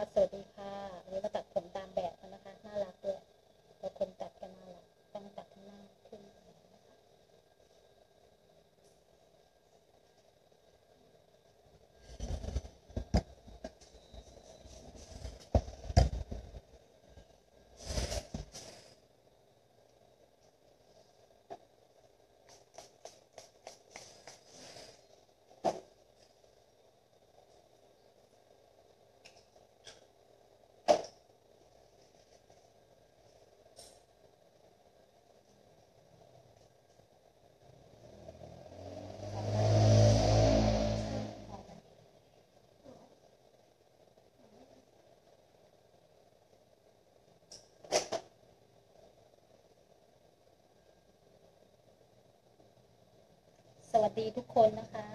สวัสดีค่ะวันนี้มาตัดผมตามแบบกันนะคะน่ารักด้วยแล้วคนตัดกันน่ารักต้องตัดให้หน้าขึ้นสวัสดีทุกคนนะคะ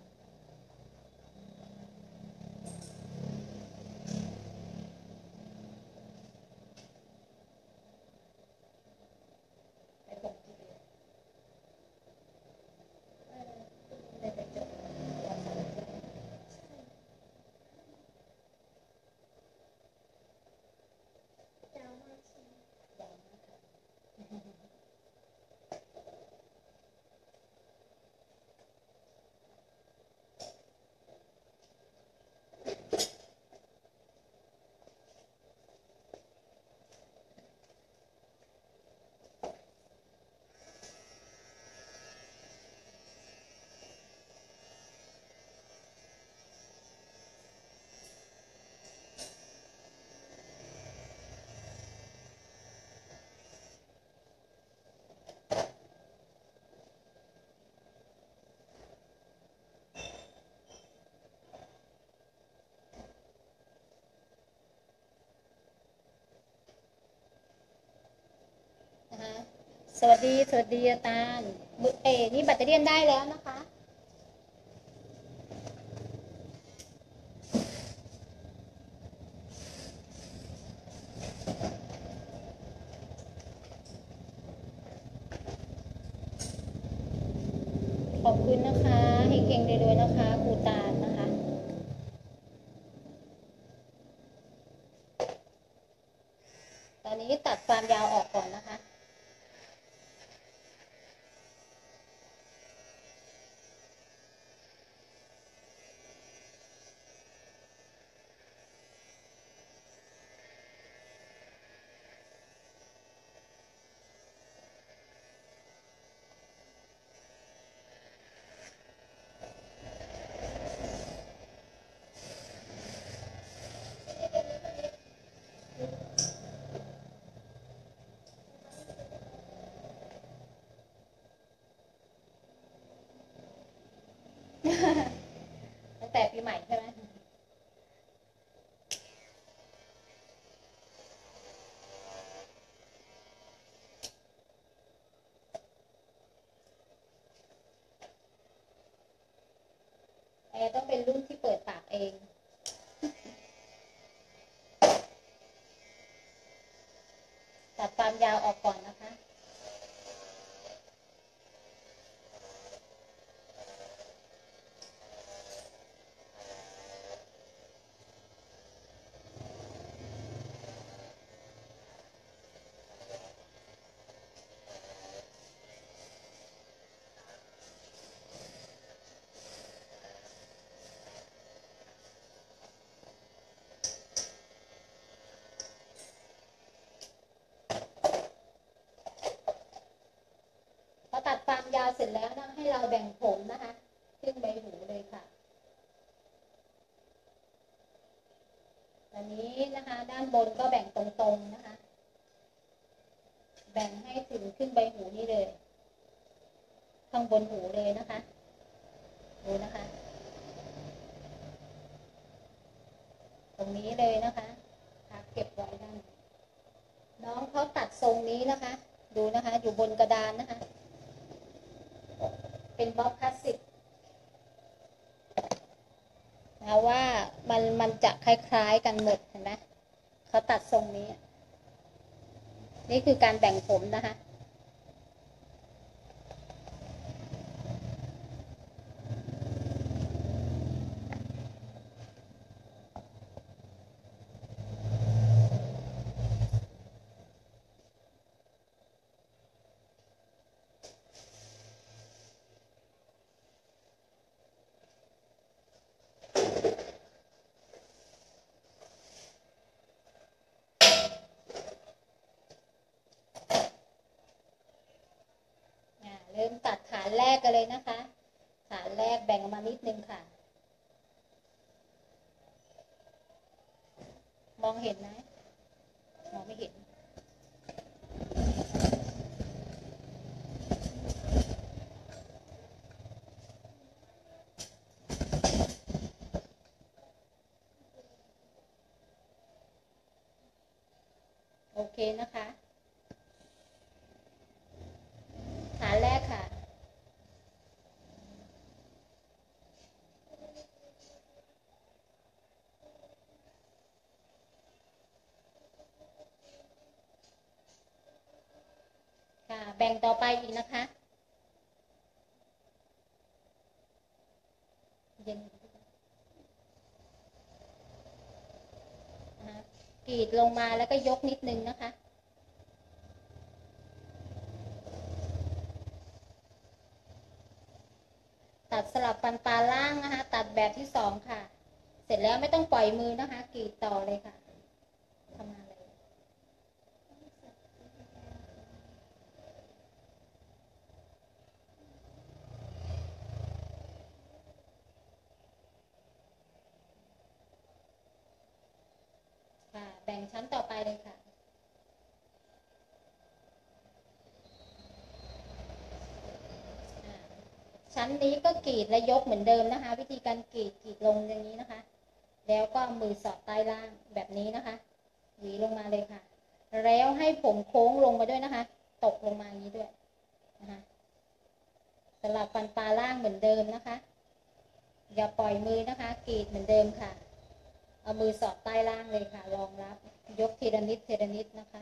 นะคะสวัสดีอาจารย์นี่แบตเตอรี่ได้แล้วนะคะขอบคุณนะคะเฮงๆรวยๆนะคะครูตาลนะคะตอนนี้ตัดความยาวออกก่อนนะคะตั้งแต่ปีใหม่ใช่ไหมต้องเป็นรุ่นที่เปิดปากเองตัดความยาวออกก่อนนะคะพอตัดความยาวเสร็จแล้วนะให้เราแบ่งผมนะคะขึ้นใบหูเลยค่ะอันนี้นะคะด้านบนก็แบ่งตรงๆนะคะแบ่งให้ถึงขึ้นใบหูนี่เลยข้างบนหูเลยนะคะดูนะคะตรงนี้เลยนะคะเก็บไว้ด้านน้องเขาตัดทรงนี้นะคะดูนะคะอยู่บนกระดานนะคะเป็นบ๊อบคลาสสิกนะว่ามันจะคล้ายๆกันหมดเห็นไหมเขาตัดทรงนี้นี่คือการแบ่งผมนะคะกกันเลยนะคะฐานแรกแบ่งออกมานิดนึงค่ะมองเห็นไหมมองไม่เห็นโอเคนะคะฐานแรกค่ะค่ะแบ่งต่อไปอีกนะคะเย็นกรีดลงมาแล้วก็ยกนิดนึงนะคะตัดสลับฟันปลาล่างนะคะตัดแบบที่2ค่ะเสร็จแล้วไม่ต้องปล่อยมือนะคะกรีดต่อเลยค่ะทำงานเลยค่ะแบ่งชั้นต่อไปเลยค่ะชั้นนี้ก็กรีดและยกเหมือนเดิมนะคะวิธีการกรีดลงอย่างนี้นะคะแล้วก็มือสอดใต้ล่างแบบนี้นะคะหวีลงมาเลยค่ะแล้วให้ผมโค้งลงมาด้วยนะคะตกลงมาอย่างนี้ด้วยนะคะสลับฟันปลาล่างเหมือนเดิมนะคะอย่าปล่อยมือนะคะกรีดเหมือนเดิมค่ะเอามือสอดใต้ล่างเลยค่ะรองรับยกทีละนิดทีละนิดนะคะ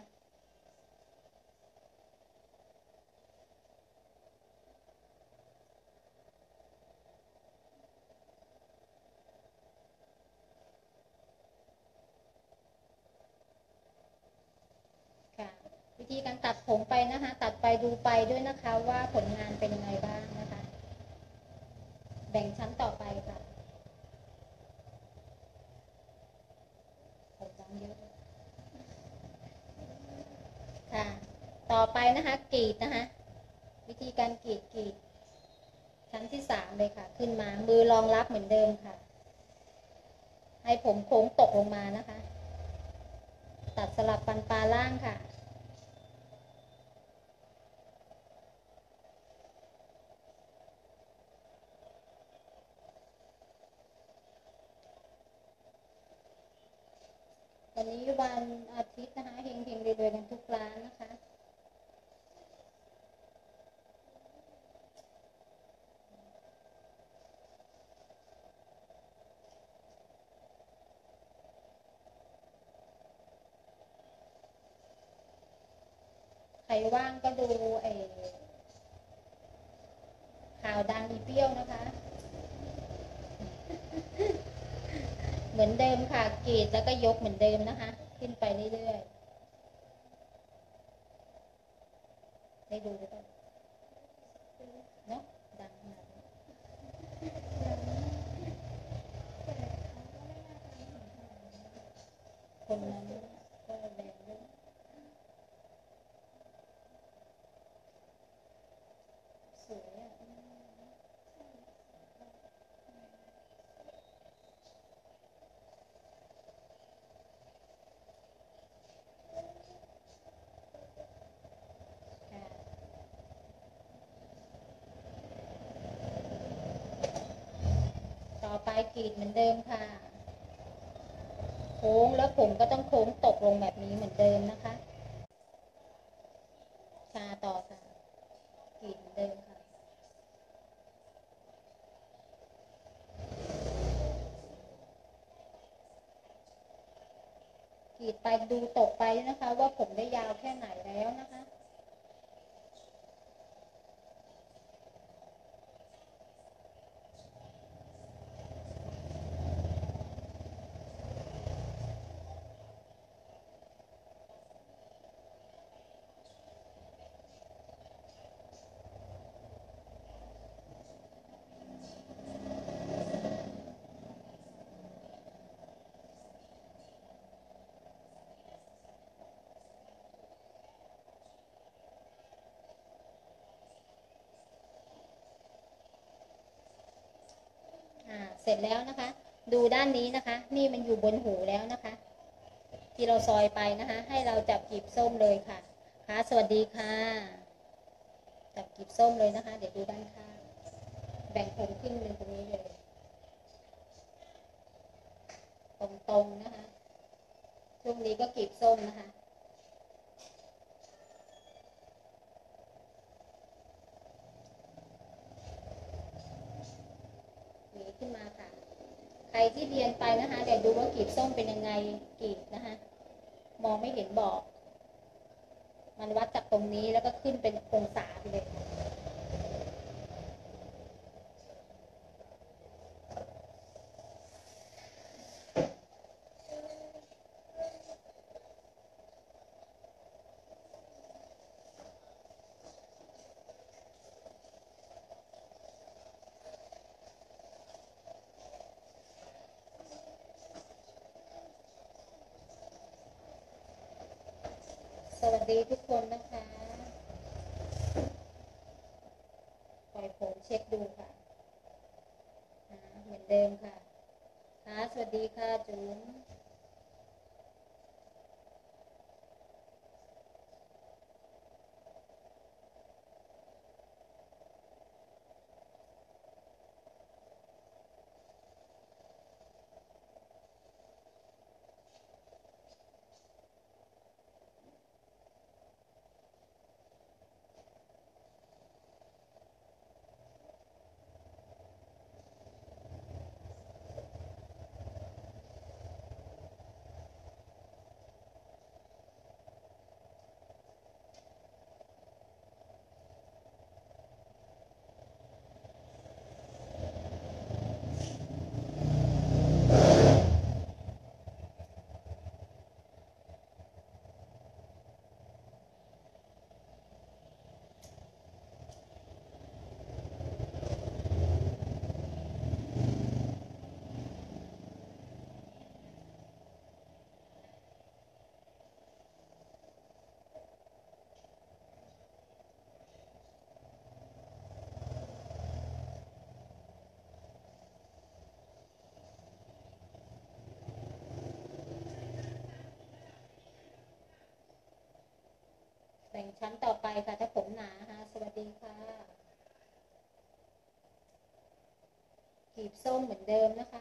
ค่ะวิธีการตัดผมไปนะคะตัดไปดูไปด้วยนะคะว่าผลงานเป็นยังไงบ้างนะคะแบ่งชั้นต่อไปค่ะผมจำเยอะค่ะต่อไปนะคะกรีดนะคะวิธีการกรีดชั้นที่3เลยค่ะขึ้นมามือรองรับเหมือนเดิมค่ะให้ผมโค้งตกลงมานะคะตัดสลับฟันปลาล่างค่ะวันนี้วันอาทิตย์นะคะเฮงๆรวยๆกันทุกร้านนะคะใครว่างก็ดูข่าวดังอีเปรี้ยวนะคะเหมือนเดิมค่ะกรีดแล้วก็ยกเหมือนเดิมนะคะขึ้นไปเรื่อยๆให้ดูด้วยเนาะดังขนาดนี้คนนั้นก็แรงด้วยสวยอ่ะต่อไปกรีดเหมือนเดิมค่ะโค้งแล้วผมก็ต้องโค้งตกลงแบบนี้เหมือนเดิมนะคะต่อค่ะกรีดเหมือนเดิมค่ะกรีดไปดูตกไปนะคะว่าผมได้ยาวแค่ไหนแล้วนะคะเสร็จแล้วนะคะดูด้านนี้นะคะนี่มันอยู่บนหูแล้วนะคะที่เราซอยไปนะคะให้เราจับกลีบส้มเลยค่ะค่ะสวัสดีค่ะจับกลีบส้มเลยนะคะเดี๋ยวดูด้านข้างแบ่งผมครึ่งหนึ่งตรงนี้เลยตรงๆนะคะช่วงนี้ก็กลีบส้มนะคะหนีขึ้นมาค่ะใครที่เรียนไปนะคะเดี๋ยวดูว่ากลีบส้มเป็นยังไงกลีบนะคะมองไม่เห็นบอกมันวัดจากตรงนี้แล้วก็ขึ้นเป็นองศาไปเลยสวัสดีทุกคนนะคะปล่อยผมเช็คดูค่ะเหมือนเดิมค่ะค่ะสวัสดีค่ะจุ๋มแต่งชั้นต่อไปค่ะถ้าผมหนาค่ะสวัสดีค่ะกลีบส้มเหมือนเดิมนะคะ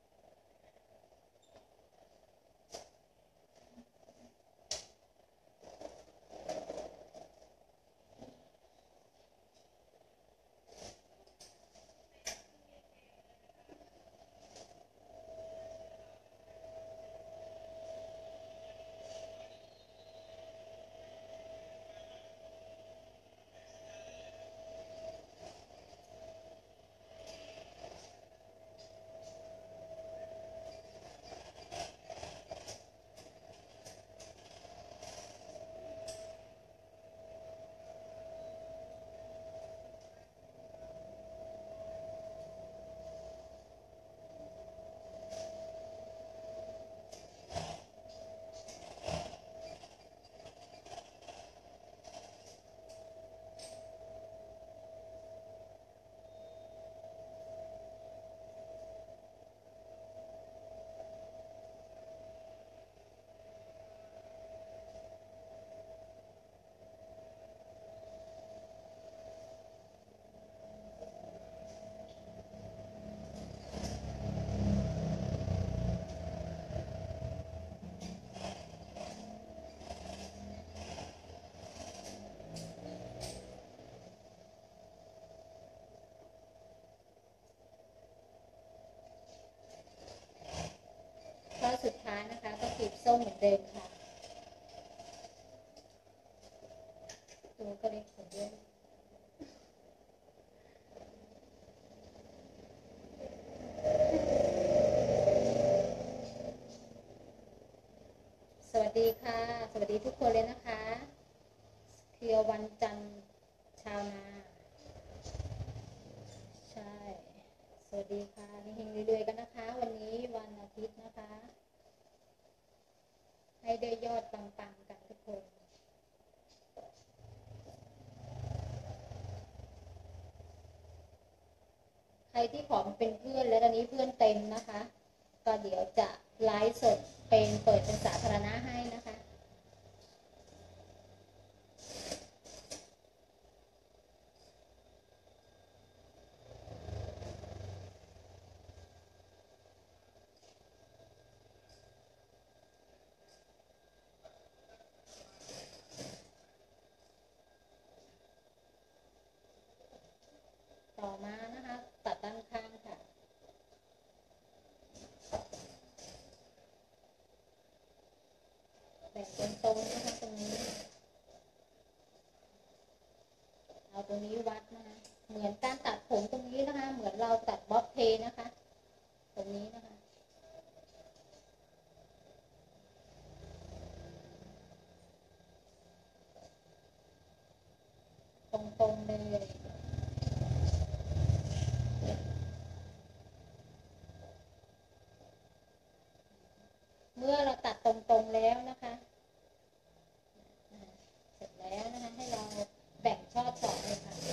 ข้อสุดท้ายนะคะก็กลีบส้มเหมือนเดิมค่ะตัวก็เล็กกว่าเดิมสวัสดีค่ะสวัสดีทุกคนเลยนะคะเคลียร์วันจันทร์ชาวนาใช่สวัสดีค่ะเฮงๆรวยๆกันนะคะวันนี้วันอาทิตย์นะคะให้ได้ยอดปังๆกันทุกคนใครที่ขอเป็นเพื่อนและตอนนี้เพื่อนเต็มนะคะก็เดี๋ยวจะไลฟ์สดเป็นเปิดเป็นสาธารณะให้นะคะต่อมานะคะตัดด้านข้างค่ะแบ่งเป็นตรงนะคะตรงนี้เอาตรงนี้วัดนะคะเหมือนการตัดผมตรงนี้นะคะเหมือนเราตัดบ๊อบเทนะคะตรงนี้นะคะตรงๆเลยเมื่อเราตัดตรงๆแล้วนะคะเสร็จแล้วนะคะให้เราแบ่งช่อสองเลยค่ะ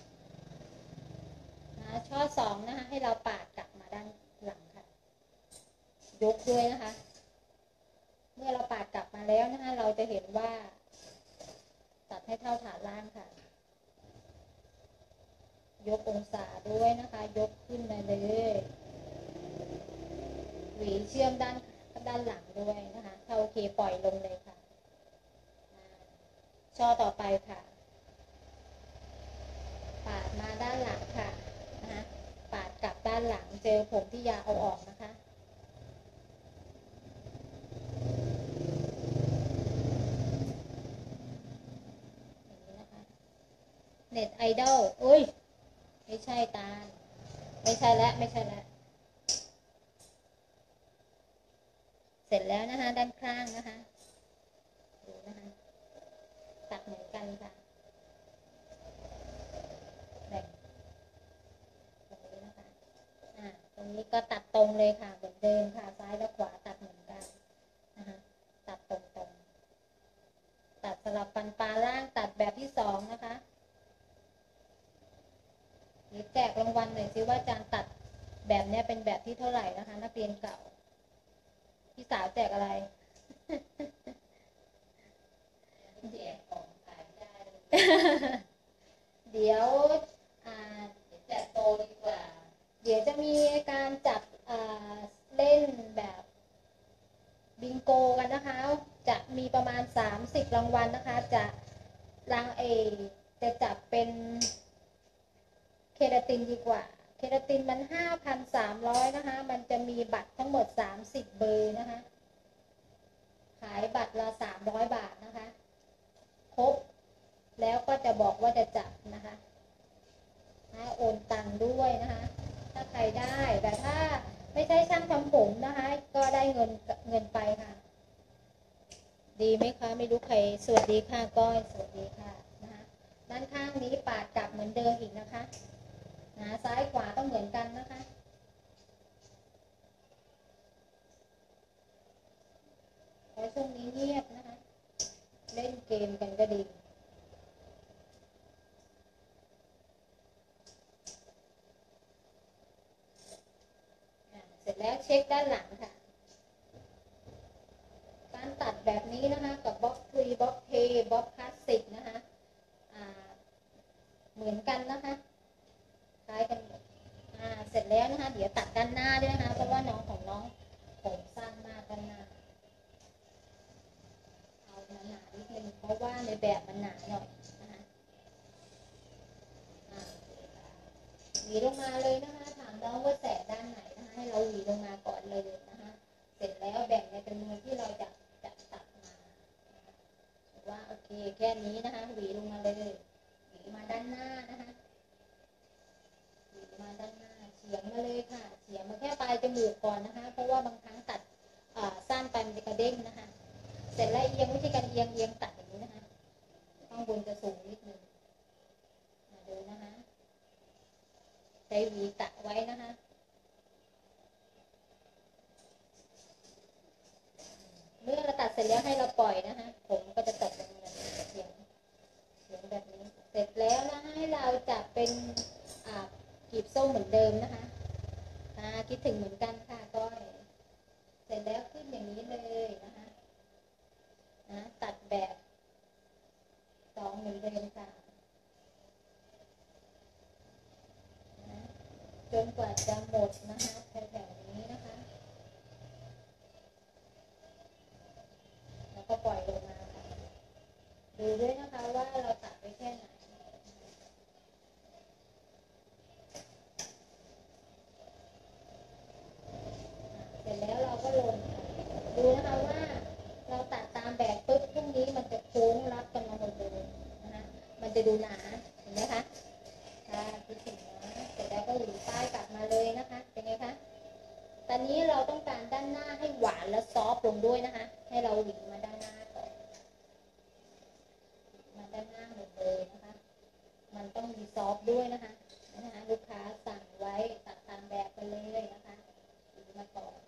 นะช่อสองนะคะให้เราปาดกลับมาด้านหลังค่ะยกด้วยนะคะเมื่อเราปาดกลับมาแล้วนะคะเราจะเห็นว่าตัดให้เท่าฐานล่างค่ะยกองศาด้วยนะคะยกขึ้นมาเลยหวีเชื่อมด้านหลังด้วยนะคะถ้าโอเคปล่อยลงเลยค่ะช่อต่อไปค่ะปาดมาด้านหลังค่ะนะคะปาดกลับด้านหลังเจอผมที่ยาวเอาออกนะคะเน็ตไอดอลอุ้ยไม่ใช่ตาไม่ใช่แล้วไม่ใช่แล้วเสร็จแล้วนะคะด้านข้างนะคะดูนะคะตัดเหมือนกันค่ะแบ่งตรงนี้นะคะตรงนี้ก็ตัดตรงเลยค่ะเหมือนเดิมค่ะซ้ายและขวาตัดเหมือนกันนะคะตัดตรงๆตัดสลับฟันปลาล่างตัดแบบที่สองนะคะหรือแจกรางวัลหน่อยซิว่าอาจารย์ตัดแบบนี้เป็นแบบที่เท่าไหร่นะคะนักเรียนเก่าพี่สาวแจกอะไรแจกของขายได้เดี๋ยวแจกโตดีกว่าเดี๋ยวจะมีการจับเล่นแบบบิงโกกันนะคะจะมีประมาณ30รางวัลนะคะจะจับเป็นเคราตินดีกว่าเคราตินมัน 5,300 นะคะมันจะมีบัตรทั้งหมด30เบอร์นะคะขายบัตรละ300 บาทนะคะครบแล้วก็จะบอกว่าจะจับนะคะโอนตังค์ด้วยนะคะถ้าใครได้แต่ถ้าไม่ใช่ช่างทำผมนะคะก็ได้เงินไปค่ะดีไหมคะไม่รู้ใครสวัสดีค่ะก้อยสวัสดีค่ะนะคะด้านข้างนี้ปาดกลับเหมือนเดิมอีกนะคะซ้ายขวาต้องเหมือนกันนะคะเพราะช่วงนี้เงียบนะคะเล่นเกมกันก็ดีเสร็จแล้วเช็คด้านหลังค่ะการตัดแบบนี้นะคะกับบล็อกทรีบล็อกเทบล็อกคลาสสิกนะคะเหมือนกันนะคะคล้ายกันเสร็จแล้วนะคะเดี๋ยวตัดด้านหน้าด้วยนะคะเพราะว่าน้องของน้องผมสั้นมากด้านหน้าเอาหนาๆนิดนึงเพราะว่าในแบบมันหนาหน่อยนะคะหวีลงมาเลยนะคะถามน้องว่าแสกด้านไหนนะคะให้เราหวีลงมาก่อนเลยนะคะเสร็จแล้วแบ่งในจำนวนที่เราจะตัดมาว่าโอเคแค่นี้นะคะหวีลงมาเลยหวีมาด้านหน้านะคะหวีมาด้านหน้าเฉียงมาเลยค่ะเฉียงมาแค่ปลายจมูกก่อนนะคะเพราะว่าบางครั้งตัดสั้นไปมันจะกระเด้งนะคะเสร็จแล้วเอียงไม่ใช่การเอียงตัดอย่างนี้นะคะข้างบนจะสูงนิดนึงดูนะคะใช้หวีตัดไว้นะคะเมื่อเราตัดเสร็จแล้วให้เราปล่อยนะคะผมก็จะตัดเป็นเฉียงแบบนี้เสร็จแล้วนะให้เราจับเป็นกีบส้มเหมือนเดิมนะคะคิดถึงเหมือนกันค่ะก้อยเสร็จแล้วขึ้นอย่างนี้เลยนะคะตัดแบบ2เหมือนเดิมค่ะจนกว่าจะหมดนะคะแถวๆนี้นะคะแล้วก็ปล่อยลงมาค่ะดูด้วยนะคะว่าเราตัดไปแค่ไหนเสร็จแล้วเราก็ลงดูนะคะว่าเราตัดตามแบบปุ๊บพรุ่งนี้มันจะโค้งรับกันมาหมดเลยนะคะมันจะดูหนาเห็นไหมคะคิดถึงนะเสร็จแล้วก็หวีป้ายกลับมาเลยนะคะเป็นไงคะตอนนี้เราต้องการด้านหน้าให้หวานและซอฟต์ลงด้วยนะคะให้เราหวีมาด้านหน้าก่อนมาด้านหน้าหมดเลยนะคะมันต้องมีซอฟต์ด้วยนะคะลูกค้าสั่งไว้ตัดตามแบบไปเลยนะคะหวีมาก่อน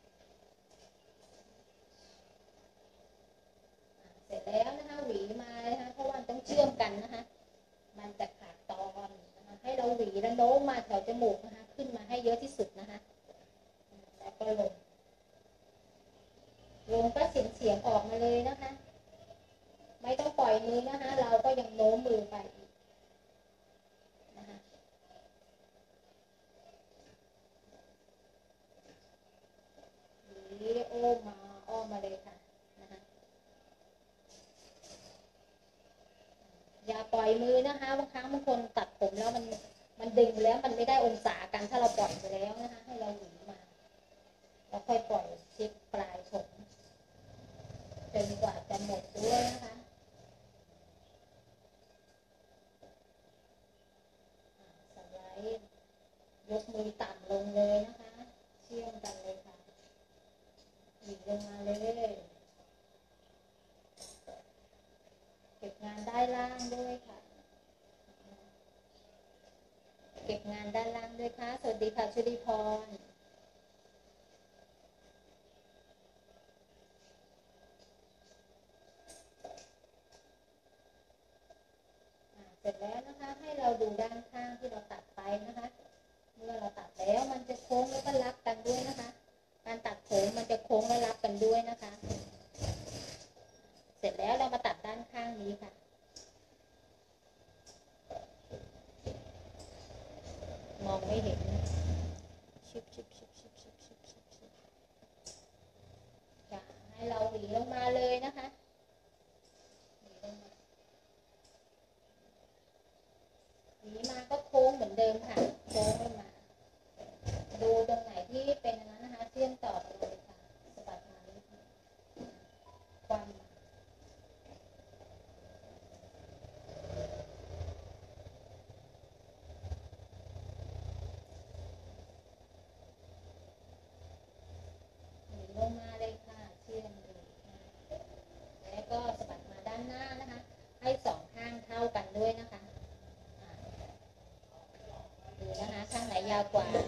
เสร็จแล้วนะคะหวีมาเลยนะคะเพราะว่าต้องเชื่อมกันนะคะมันจะขาดตอนนะคะให้เราหวีแล้วโน้มมาแถวจมูกนะคะขึ้นมาให้เยอะที่สุดนะคะแล้วก็ลงก็เฉียงออกมาเลยนะคะไม่ต้องปล่อยมือนะคะเราก็ยังโน้มมือไปอีกนะคะหวีอ้อมมาเลยค่ะนะคะอย่าปล่อยมือนะคะบางครั้งบางคนตัดผมแล้วมันดึงแล้วมันไม่ได้องศากันถ้าเราปล่อยไปแล้วนะคะให้เราหวีมาแล้วค่อยปล่อยเช็คปลายผมจนกว่าจะหมดด้วยนะคะสไลด์ยกมือต่ำลงเลยนะคะเชื่อมกันเลยค่ะหวีลงมาเลยเก็บงานได้ล่างด้วยค่ะเก็บงานด้านล่างด้วยค่ะสวัสดีค่ะชุติพรเสร็จแล้วนะคะให้เราดูด้านข้างที่เราตัดไปนะคะเมื่อเราตัดแล้วมันจะโค้งแล้วก็รับกันด้วยนะคะการตัดผมมันจะโค้งและรับกันด้วยนะคะเสร็จแล้วเรามาตัดด้านข้างนี้ค่ะมองไม่เห็นชิบให้เราหวีลงมาเลยนะคะหวีมาก็โค้งเหมือนเดิมค่ะโค้งลงมาดูตรงไหนที่เป็นนั้นนะคะเชื่อมต่อไปเลยค่ะสะบัดมาเลยค่ะความหวีลงมาเลยค่ะเชื่อมเลยแล้วก็สะบัดมาด้านหน้านะคะให้สองข้างเท่ากันด้วยนะคะดูนะคะข้างไหนยาวกว่า